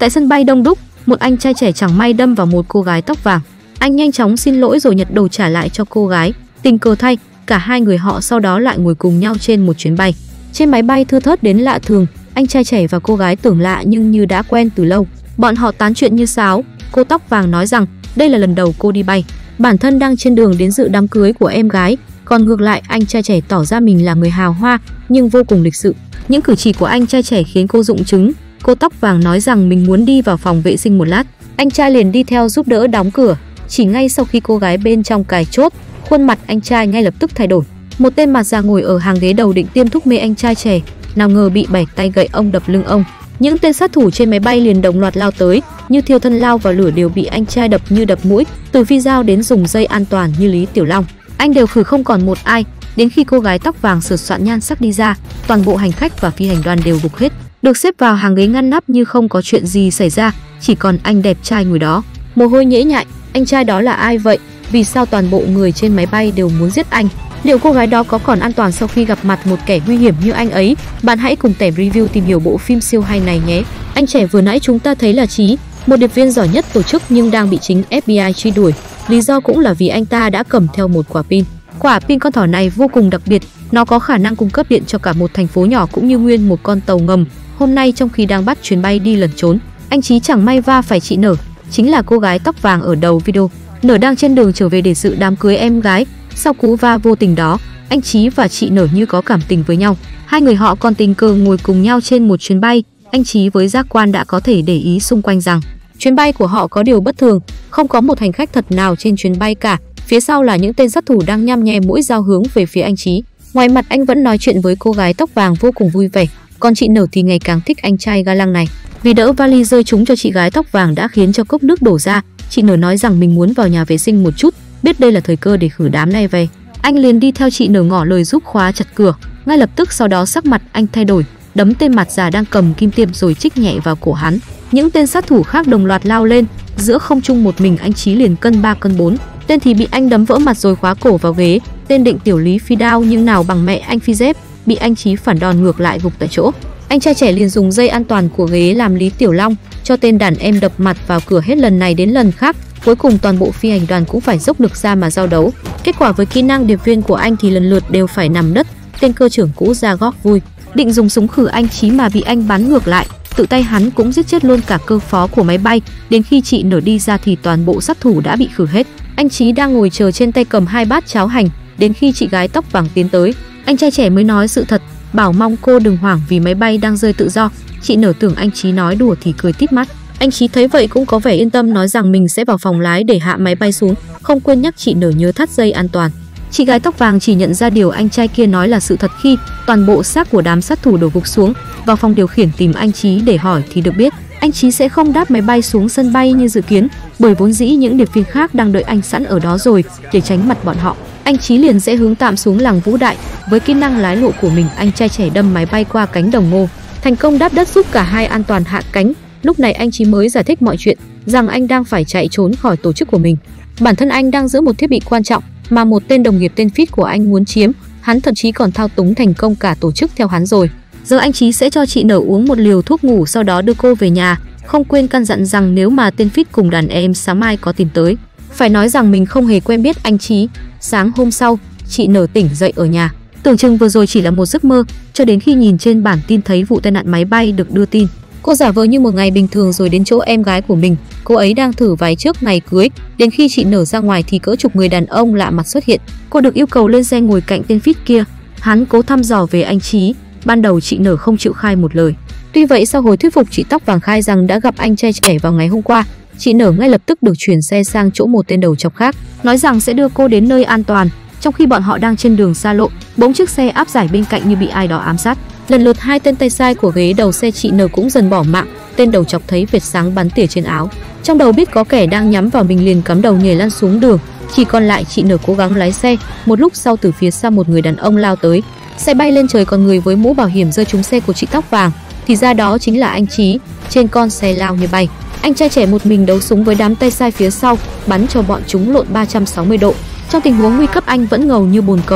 Tại sân bay đông đúc, một anh trai trẻ chẳng may đâm vào một cô gái tóc vàng. Anh nhanh chóng xin lỗi rồi nhặt đồ trả lại cho cô gái. Tình cờ thay, cả hai người họ sau đó lại ngồi cùng nhau trên một chuyến bay. Trên máy bay thưa thớt đến lạ thường, anh trai trẻ và cô gái tưởng lạ nhưng như đã quen từ lâu. Bọn họ tán chuyện như sáo. Cô tóc vàng nói rằng đây là lần đầu cô đi bay, bản thân đang trên đường đến dự đám cưới của em gái. Còn ngược lại, anh trai trẻ tỏ ra mình là người hào hoa nhưng vô cùng lịch sự. Những cử chỉ của anh trai trẻ khiến cô rụng trứng. Cô tóc vàng nói rằng mình muốn đi vào phòng vệ sinh một lát. Anh trai liền đi theo giúp đỡ đóng cửa. Chỉ ngay sau khi cô gái bên trong cài chốt, khuôn mặt anh trai ngay lập tức thay đổi. Một tên mặt già ngồi ở hàng ghế đầu định tiêm thuốc mê anh trai trẻ, nào ngờ bị 7 tay gậy ông đập lưng ông. Những tên sát thủ trên máy bay liền đồng loạt lao tới, như thiêu thân lao vào lửa đều bị anh trai đập như đập mũi. Từ phi dao đến dùng dây an toàn như Lý Tiểu Long, anh đều khử không còn một ai. Đến khi cô gái tóc vàng sửa soạn nhan sắc đi ra, toàn bộ hành khách và phi hành đoàn đều gục hết, được xếp vào hàng ghế ngăn nắp như không có chuyện gì xảy ra. Chỉ còn anh đẹp trai ngồi đó, mồ hôi nhễ nhại. Anh trai đó là ai vậy? Vì sao toàn bộ người trên máy bay đều muốn giết anh? Liệu cô gái đó có còn an toàn sau khi gặp mặt một kẻ nguy hiểm như anh ấy? Bạn hãy cùng Tẻm Review tìm hiểu bộ phim siêu hay này nhé. Anh trẻ vừa nãy chúng ta thấy là Chí, một điệp viên giỏi nhất tổ chức nhưng đang bị chính FBI truy đuổi. Lý do cũng là vì anh ta đã cầm theo một quả pin. Quả pin con thỏ này vô cùng đặc biệt, nó có khả năng cung cấp điện cho cả một thành phố nhỏ cũng như nguyên một con tàu ngầm. Hôm nay trong khi đang bắt chuyến bay đi lẩn trốn, anh Chí chẳng may va phải chị Nở, chính là cô gái tóc vàng ở đầu video. Nở đang trên đường trở về để dự đám cưới em gái. Sau cú va vô tình đó, anh Chí và chị Nở như có cảm tình với nhau. Hai người họ còn tình cờ ngồi cùng nhau trên một chuyến bay. Anh Chí với giác quan đã có thể để ý xung quanh rằng chuyến bay của họ có điều bất thường, không có một hành khách thật nào trên chuyến bay cả. Phía sau là những tên sát thủ đang nhăm nhe mũi dao hướng về phía anh Chí. Ngoài mặt anh vẫn nói chuyện với cô gái tóc vàng vô cùng vui vẻ, còn chị Nở thì ngày càng thích anh trai ga lăng này. Vì đỡ vali rơi trúng cho chị gái tóc vàng đã khiến cho cốc nước đổ ra, chị Nở nói rằng mình muốn vào nhà vệ sinh một chút, biết đây là thời cơ để khử đám này về. Anh liền đi theo chị Nở ngỏ lời giúp khóa chặt cửa. Ngay lập tức sau đó sắc mặt anh thay đổi, đấm tên mặt già đang cầm kim tiêm rồi chích nhẹ vào cổ hắn. Những tên sát thủ khác đồng loạt lao lên, giữa không trung một mình anh Chí liền cân 3 cân 4. Tên thì bị anh đấm vỡ mặt rồi khóa cổ vào ghế. Tên định tiểu Lý phi đao nhưng nào bằng mẹ anh phi dép, bị anh Chí phản đòn ngược lại gục tại chỗ. Anh trai trẻ liền dùng dây an toàn của ghế làm Lý Tiểu Long cho tên đàn em đập mặt vào cửa hết lần này đến lần khác. Cuối cùng toàn bộ phi hành đoàn cũng phải dốc lực ra mà giao đấu. Kết quả với kỹ năng điệp viên của anh thì lần lượt đều phải nằm đất. Tên cơ trưởng cũ ra góp vui, định dùng súng khử anh Chí mà bị anh bắn ngược lại. Tự tay hắn cũng giết chết luôn cả cơ phó của máy bay. Đến khi chị Nở đi ra thì toàn bộ sát thủ đã bị khử hết. Anh Chí đang ngồi chờ trên tay cầm 2 bát cháo hành. Đến khi chị gái tóc vàng tiến tới, anh trai trẻ mới nói sự thật, bảo mong cô đừng hoảng vì máy bay đang rơi tự do. Chị Nở tưởng anh Chí nói đùa thì cười tít mắt. Anh Chí thấy vậy cũng có vẻ yên tâm, nói rằng mình sẽ vào phòng lái để hạ máy bay xuống, không quên nhắc chị Nở nhớ thắt dây an toàn. Chị gái tóc vàng chỉ nhận ra điều anh trai kia nói là sự thật khi toàn bộ xác của đám sát thủ đổ gục xuống. Vào phòng điều khiển tìm anh Chí để hỏi thì được biết anh Chí sẽ không đáp máy bay xuống sân bay như dự kiến, bởi vốn dĩ những điệp viên khác đang đợi anh sẵn ở đó rồi. Để tránh mặt bọn họ, anh Chí liền sẽ hướng tạm xuống làng Vũ Đại. Với kỹ năng lái lộ của mình, anh trai trẻ đâm máy bay qua cánh đồng ngô, thành công đáp đất giúp cả hai an toàn hạ cánh. Lúc này anh Chí mới giải thích mọi chuyện, rằng anh đang phải chạy trốn khỏi tổ chức của mình. Bản thân anh đang giữ một thiết bị quan trọng mà một tên đồng nghiệp tên Fit của anh muốn chiếm. Hắn thậm chí còn thao túng thành công cả tổ chức theo hắn rồi. Giờ anh Chí sẽ cho chị Nở uống một liều thuốc ngủ, sau đó đưa cô về nhà. Không quên căn dặn rằng nếu mà tên Fit cùng đàn em sáng mai có tìm tới, phải nói rằng mình không hề quen biết anh Chí. Sáng hôm sau, chị Nở tỉnh dậy ở nhà. Tưởng chừng vừa rồi chỉ là một giấc mơ, cho đến khi nhìn trên bản tin thấy vụ tai nạn máy bay được đưa tin. Cô giả vờ như một ngày bình thường rồi đến chỗ em gái của mình. Cô ấy đang thử váy trước ngày cưới. Đến khi chị Nở ra ngoài thì cỡ chục người đàn ông lạ mặt xuất hiện. Cô được yêu cầu lên xe ngồi cạnh tên Fit kia. Hắn cố thăm dò về anh Chí. Ban đầu chị Nở không chịu khai một lời. Tuy vậy sau hồi thuyết phục chị tóc vàng khai rằng đã gặp anh trai trẻ vào ngày hôm qua, chị Nở ngay lập tức được chuyển xe sang chỗ một tên đầu chọc khác, nói rằng sẽ đưa cô đến nơi an toàn. Trong khi bọn họ đang trên đường xa lộ, bỗng chiếc xe áp giải bên cạnh như bị ai đó ám sát. Lần lượt hai tên tay sai của ghế đầu xe chị Nở cũng dần bỏ mạng. Tên đầu chọc thấy vệt sáng bắn tỉa trên áo, trong đầu biết có kẻ đang nhắm vào mình liền cắm đầu nhảy lăn xuống đường. Chỉ còn lại chị Nở cố gắng lái xe. Một lúc sau từ phía sau một người đàn ông lao tới, xe bay lên trời, còn người với mũ bảo hiểm rơi trúng xe của chị tóc vàng. Thì ra đó chính là anh Chí, trên con xe lao như bay. Anh trai trẻ một mình đấu súng với đám tay sai phía sau, bắn cho bọn chúng lộn 360 độ. Trong tình huống nguy cấp anh vẫn ngầu như bồn cầu.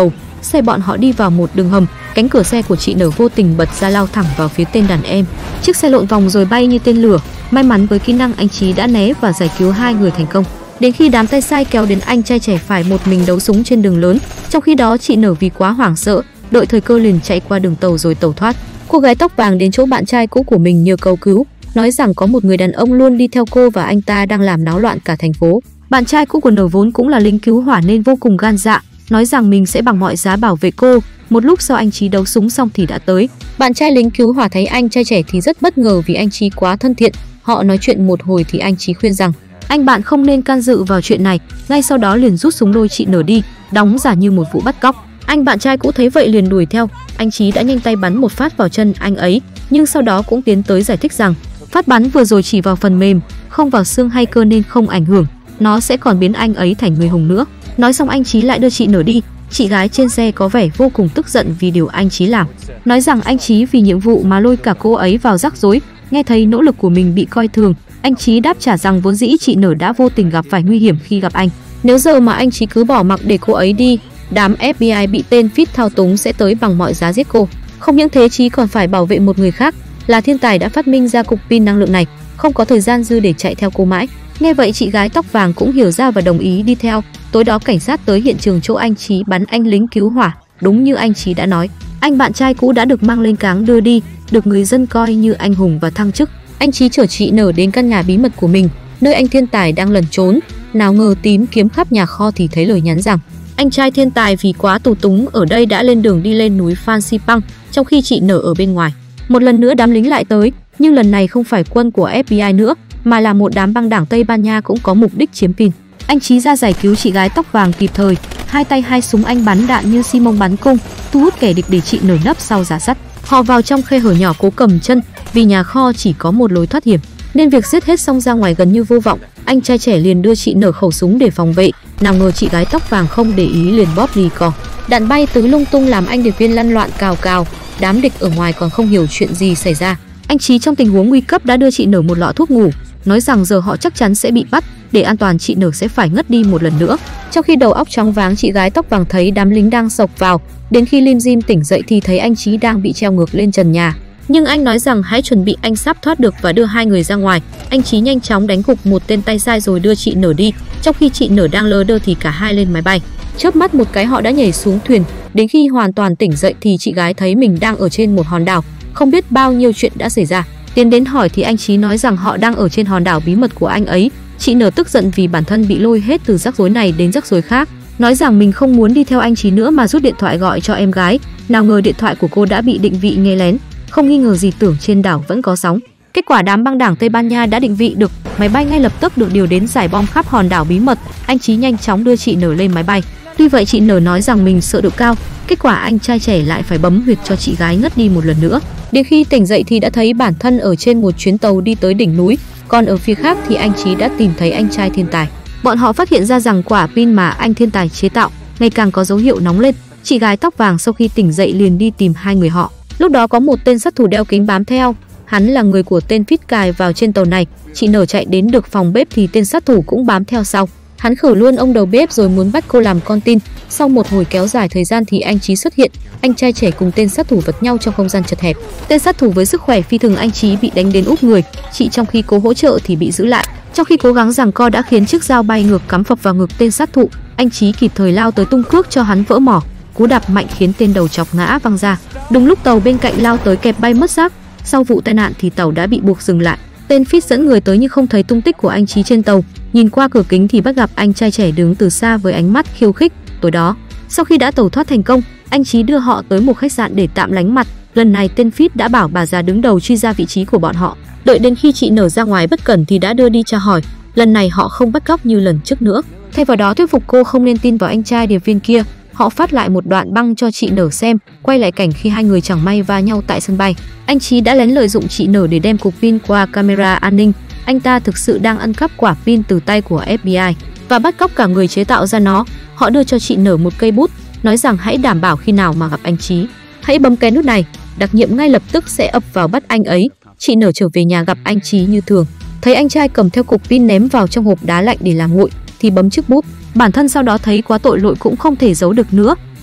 xe bọn họ đi vào một đường hầm, cánh cửa xe của chị Nở vô tình bật ra lao thẳng vào phía tên đàn em. Chiếc xe lộn vòng rồi bay như tên lửa. May mắn với kỹ năng anh Chí đã né và giải cứu hai người thành công. Đến khi đám tay sai kéo đến, anh trai trẻ phải một mình đấu súng trên đường lớn. Trong khi đó chị Nở vì quá hoảng sợ, đợi thời cơ liền chạy qua đường tàu rồi tẩu thoát. Cô gái tóc vàng đến chỗ bạn trai cũ của mình nhờ cầu cứu, nói rằng có một người đàn ông luôn đi theo cô và anh ta đang làm náo loạn cả thành phố. Bạn trai cũ của Nở vốn cũng là lính cứu hỏa nên vô cùng gan dạ, nói rằng mình sẽ bằng mọi giá bảo vệ cô. Một lúc sau anh Chí đấu súng xong thì đã tới. Bạn trai lính cứu hỏa thấy anh trai trẻ thì rất bất ngờ vì anh Chí quá thân thiện. Họ nói chuyện một hồi thì anh Chí khuyên rằng anh bạn không nên can dự vào chuyện này. Ngay sau đó liền rút súng lôi chị Nở đi, đóng giả như một vụ bắt cóc. Anh bạn trai cũ thấy vậy liền đuổi theo. Anh Chí đã nhanh tay bắn một phát vào chân anh ấy, nhưng sau đó cũng tiến tới giải thích rằng phát bắn vừa rồi chỉ vào phần mềm, không vào xương hay cơ nên không ảnh hưởng, nó sẽ còn biến anh ấy thành người hùng nữa. Nói xong anh Chí lại đưa chị Nở đi. Chị gái trên xe có vẻ vô cùng tức giận vì điều anh Chí làm, nói rằng anh Chí vì nhiệm vụ mà lôi cả cô ấy vào rắc rối. Nghe thấy nỗ lực của mình bị coi thường, anh Chí đáp trả rằng vốn dĩ chị Nở đã vô tình gặp phải nguy hiểm khi gặp anh. Nếu giờ mà anh Chí cứ bỏ mặc để cô ấy đi, đám FBI bị tên Fit thao túng sẽ tới bằng mọi giá giết cô. Không những thế, Chí còn phải bảo vệ một người khác, là thiên tài đã phát minh ra cục pin năng lượng này, không có thời gian dư để chạy theo cô mãi. Nghe vậy chị gái tóc vàng cũng hiểu ra và đồng ý đi theo. Tối đó cảnh sát tới hiện trường chỗ anh Chí bắn anh lính cứu hỏa. Đúng như anh Chí đã nói, anh bạn trai cũ đã được mang lên cáng đưa đi, được người dân coi như anh hùng và thăng chức. Anh Chí chở chị Nở đến căn nhà bí mật của mình, nơi anh thiên tài đang lẩn trốn. Nào ngờ tìm kiếm khắp nhà kho thì thấy lời nhắn rằng anh trai thiên tài vì quá tù túng ở đây đã lên đường đi lên núi Phan Xipang, trong khi chị Nở ở bên ngoài. Một lần nữa đám lính lại tới, nhưng lần này không phải quân của FBI nữa, mà là một đám băng đảng Tây Ban Nha cũng có mục đích chiếm pin. Anh Chí ra giải cứu chị gái tóc vàng kịp thời, hai tay hai súng anh bắn đạn như Simon bắn cung, thu hút kẻ địch để chị Nở nấp sau giá sắt. Họ vào trong khe hở nhỏ cố cầm chân, vì nhà kho chỉ có một lối thoát hiểm, nên việc giết hết xong ra ngoài gần như vô vọng. Anh trai trẻ liền đưa chị Nở khẩu súng để phòng vệ, nào ngờ chị gái tóc vàng không để ý liền bóp lì cò. Đạn bay tứ lung tung làm anh điệp viên lăn loạn cào cào. Đám địch ở ngoài còn không hiểu chuyện gì xảy ra. Anh Chí trong tình huống nguy cấp đã đưa chị Nở một lọ thuốc ngủ, nói rằng giờ họ chắc chắn sẽ bị bắt, để an toàn chị Nở sẽ phải ngất đi một lần nữa. Trong khi đầu óc choáng váng, chị gái tóc vàng thấy đám lính đang xộc vào. Đến khi lim dim tỉnh dậy thì thấy anh Chí đang bị treo ngược lên trần nhà, nhưng anh nói rằng hãy chuẩn bị, anh sắp thoát được và đưa hai người ra ngoài. Anh Chí nhanh chóng đánh gục một tên tay sai rồi đưa chị Nở đi. Trong khi chị Nở đang lơ đơ thì cả hai lên máy bay. Chớp mắt một cái họ đã nhảy xuống thuyền. Đến khi hoàn toàn tỉnh dậy thì chị gái thấy mình đang ở trên một hòn đảo, không biết bao nhiêu chuyện đã xảy ra. Tiến đến hỏi thì anh Chí nói rằng họ đang ở trên hòn đảo bí mật của anh ấy. Chị Nở tức giận vì bản thân bị lôi hết từ rắc rối này đến rắc rối khác, nói rằng mình không muốn đi theo anh Chí nữa mà rút điện thoại gọi cho em gái. Nào ngờ điện thoại của cô đã bị định vị nghe lén, không nghi ngờ gì tưởng trên đảo vẫn có sóng. Kết quả đám băng đảng Tây Ban Nha đã định vị được, máy bay ngay lập tức được điều đến rải bom khắp hòn đảo bí mật. Anh Chí nhanh chóng đưa chị Nở lên máy bay. Tuy vậy chị Nở nói rằng mình sợ độ cao. Kết quả anh trai trẻ lại phải bấm huyệt cho chị gái ngất đi một lần nữa. Đến khi tỉnh dậy thì đã thấy bản thân ở trên một chuyến tàu đi tới đỉnh núi, còn ở phía khác thì anh Chí đã tìm thấy anh trai thiên tài. Bọn họ phát hiện ra rằng quả pin mà anh thiên tài chế tạo ngày càng có dấu hiệu nóng lên. Chị gái tóc vàng sau khi tỉnh dậy liền đi tìm hai người họ. Lúc đó có một tên sát thủ đeo kính bám theo, hắn là người của tên Fit cài vào trên tàu này. Chị Nở chạy đến được phòng bếp thì tên sát thủ cũng bám theo sau. Hắn khử luôn ông đầu bếp rồi muốn bắt cô làm con tin. Sau một hồi kéo dài thời gian thì anh Chí xuất hiện. Anh trai trẻ cùng tên sát thủ vật nhau trong không gian chật hẹp. Tên sát thủ với sức khỏe phi thường anh Chí bị đánh đến úp người. Chị trong khi cố hỗ trợ thì bị giữ lại. Trong khi cố gắng giằng co đã khiến chiếc dao bay ngược cắm phập vào ngực tên sát thủ. Anh Chí kịp thời lao tới tung cước cho hắn vỡ mỏ. Cú đạp mạnh khiến tên đầu chọc ngã văng ra. Đúng lúc tàu bên cạnh lao tới kẹp bay mất xác. Sau vụ tai nạn thì tàu đã bị buộc dừng lại. Tên Fit dẫn người tới nhưng không thấy tung tích của anh Chí trên tàu. Nhìn qua cửa kính thì bắt gặp anh trai trẻ đứng từ xa với ánh mắt khiêu khích. Tối đó, sau khi đã tẩu thoát thành công, anh Chí đưa họ tới một khách sạn để tạm lánh mặt. Lần này tên Fit đã bảo bà già đứng đầu truy ra vị trí của bọn họ. Đợi đến khi chị Nở ra ngoài bất cẩn thì đã đưa đi tra hỏi. Lần này họ không bắt cóc như lần trước nữa, thay vào đó thuyết phục cô không nên tin vào anh trai điệp viên kia. Họ phát lại một đoạn băng cho chị Nở xem, quay lại cảnh khi hai người chẳng may va nhau tại sân bay. Anh Chí đã lén lợi dụng chị Nở để đem cục pin qua camera an ninh. Anh ta thực sự đang ăn cắp quả pin từ tay của FBI và bắt cóc cả người chế tạo ra nó. Họ đưa cho chị Nở một cây bút, nói rằng hãy đảm bảo khi nào mà gặp anh Chí, hãy bấm cái nút này, đặc nhiệm ngay lập tức sẽ ập vào bắt anh ấy. Chị Nở trở về nhà gặp anh Chí như thường, thấy anh trai cầm theo cục pin ném vào trong hộp đá lạnh để làm nguội thì bấm chiếc bút. Bản thân sau đó thấy quá tội lỗi cũng không thể giấu được nữa,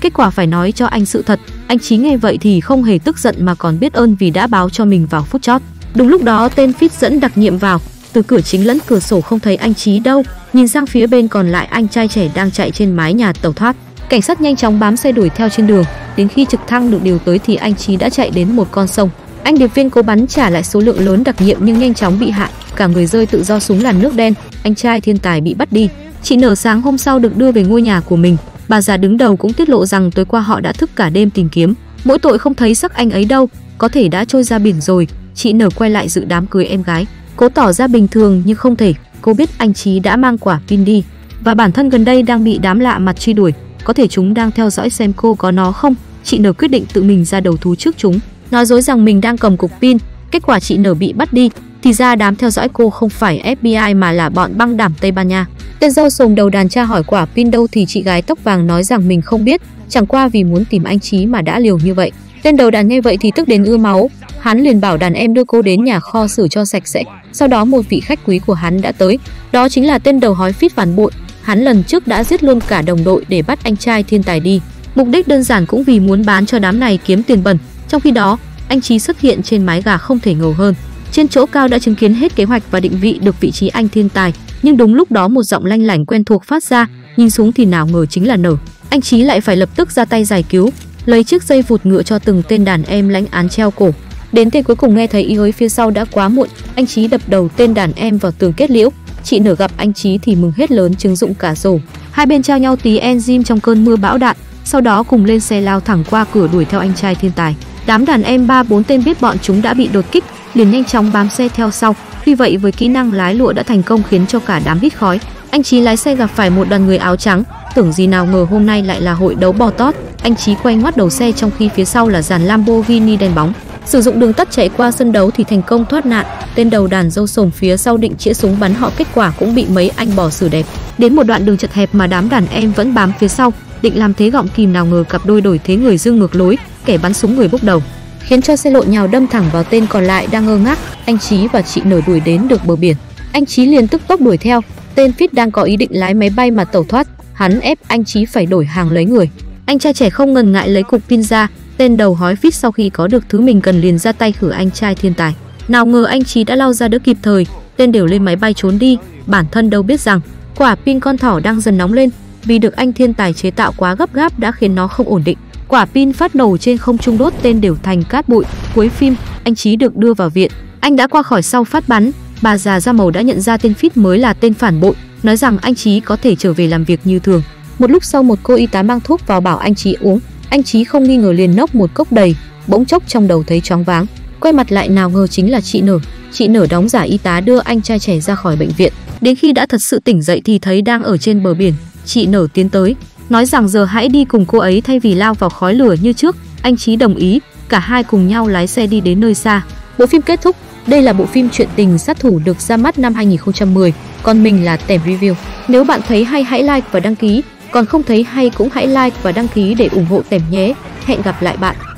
Kết quả phải nói cho anh sự thật. Anh Chí nghe vậy thì không hề tức giận mà còn biết ơn vì đã báo cho mình vào phút chót. Đúng lúc đó tên Fit dẫn đặc nhiệm vào, từ cửa chính lẫn cửa sổ không thấy anh Chí đâu, nhìn sang phía bên còn lại anh trai trẻ đang chạy trên mái nhà tẩu thoát. Cảnh sát nhanh chóng bám xe đuổi theo trên đường, đến khi trực thăng được điều tới thì anh Chí đã chạy đến một con sông. Anh điệp viên cố bắn trả lại số lượng lớn đặc nhiệm nhưng nhanh chóng bị hại, cả người rơi tự do xuống làn nước đen. Anh trai thiên tài bị bắt đi. Chị Nở sáng hôm sau được đưa về ngôi nhà của mình. Bà già đứng đầu cũng tiết lộ rằng tối qua họ đã thức cả đêm tìm kiếm, mỗi tội không thấy xác anh ấy đâu, có thể đã trôi ra biển rồi. Chị Nở quay lại dự đám cưới em gái, cố tỏ ra bình thường nhưng không thể. Cô biết anh Chí đã mang quả pin đi và bản thân gần đây đang bị đám lạ mặt truy đuổi, có thể chúng đang theo dõi xem cô có nó không. Chị Nở quyết định tự mình ra đầu thú trước chúng, nói dối rằng mình đang cầm cục pin. Kết quả chị Nở bị bắt đi, thì ra đám theo dõi cô không phải FBI mà là bọn băng đảng Tây Ban Nha. Tên dâu sồm đầu đàn tra hỏi quả pin đâu thì chị gái tóc vàng nói rằng mình không biết, chẳng qua vì muốn tìm anh Chí mà đã liều như vậy. Tên đầu đàn nghe vậy thì tức đến ưa máu, hắn liền bảo đàn em đưa cô đến nhà kho xử cho sạch sẽ. Sau đó một vị khách quý của hắn đã tới, đó chính là tên đầu hói Fit phản bội. Hắn lần trước đã giết luôn cả đồng đội để bắt anh trai thiên tài đi, mục đích đơn giản cũng vì muốn bán cho đám này kiếm tiền bẩn. Trong khi đó, anh Chí xuất hiện trên mái gà không thể ngờ hơn. Trên chỗ cao đã chứng kiến hết kế hoạch và định vị được vị trí anh thiên tài, nhưng đúng lúc đó một giọng lanh lảnh quen thuộc phát ra, nhìn xuống thì nào ngờ chính là Nở. Anh Chí lại phải lập tức ra tay giải cứu, lấy chiếc dây vụt ngựa cho từng tên đàn em lãnh án treo cổ. Đến tên cuối cùng nghe thấy ý ới phía sau đã quá muộn, anh Chí đập đầu tên đàn em vào tường kết liễu. Chị Nở gặp anh Chí thì mừng hết lớn trứng rụng cả rổ. Hai bên trao nhau tí enzyme trong cơn mưa bão đạn, sau đó cùng lên xe lao thẳng qua cửa đuổi theo anh trai thiên tài. Đám đàn em 3-4 tên biết bọn chúng đã bị đột kích, liền nhanh chóng bám xe theo sau. Tuy vậy với kỹ năng lái lụa đã thành công khiến cho cả đám hít khói. Anh Chí lái xe gặp phải một đoàn người áo trắng, tưởng gì nào ngờ hôm nay lại là hội đấu bò tót. Anh Chí quay ngoắt đầu xe trong khi phía sau là dàn Lamborghini đen bóng. Sử dụng đường tắt chạy qua sân đấu thì thành công thoát nạn. Tên đầu đàn dâu sồm phía sau định chĩa súng bắn họ, kết quả cũng bị mấy anh bỏ xử đẹp. Đến một đoạn đường chật hẹp mà đám đàn em vẫn bám phía sau, định làm thế gọng kìm, nào ngờ cặp đôi đổi thế người dương ngược lối, kẻ bắn súng người bốc đầu, khiến cho xe lộn nhào đâm thẳng vào tên còn lại đang ngơ ngác. Anh Chí và chị Nở đuổi đến được bờ biển, anh Chí liền tức tốc đuổi theo. Tên Fit đang có ý định lái máy bay mà tẩu thoát, hắn ép anh Chí phải đổi hàng lấy người. Anh trai trẻ không ngần ngại lấy cục pin ra. Tên đầu hói Fit sau khi có được thứ mình cần liền ra tay khử anh trai thiên tài. Nào ngờ anh Chí đã lao ra đỡ kịp thời, tên đều lên máy bay trốn đi. Bản thân đâu biết rằng quả pin con thỏ đang dần nóng lên, vì được anh thiên tài chế tạo quá gấp gáp đã khiến nó không ổn định. Quả pin phát nổ trên không trung đốt tên đều thành cát bụi. Cuối phim, anh Chí được đưa vào viện. Anh đã qua khỏi sau phát bắn. Bà già da màu đã nhận ra tên Fit mới là tên phản bội, nói rằng anh Chí có thể trở về làm việc như thường. Một lúc sau một cô y tá mang thuốc vào bảo anh Chí uống. Anh Chí không nghi ngờ liền nốc một cốc đầy, bỗng chốc trong đầu thấy choáng váng. Quay mặt lại nào ngờ chính là chị Nở. Chị Nở đóng giả y tá đưa anh trai trẻ ra khỏi bệnh viện. Đến khi đã thật sự tỉnh dậy thì thấy đang ở trên bờ biển. Chị Nở tiến tới, nói rằng giờ hãy đi cùng cô ấy thay vì lao vào khói lửa như trước. Anh Chí đồng ý, cả hai cùng nhau lái xe đi đến nơi xa. Bộ phim kết thúc. Đây là bộ phim truyện tình sát thủ được ra mắt năm 2010. Còn mình là Tèm Review. Nếu bạn thấy hay hãy like và đăng ký, còn không thấy hay cũng hãy like và đăng ký để ủng hộ Tèm nhé. Hẹn gặp lại bạn.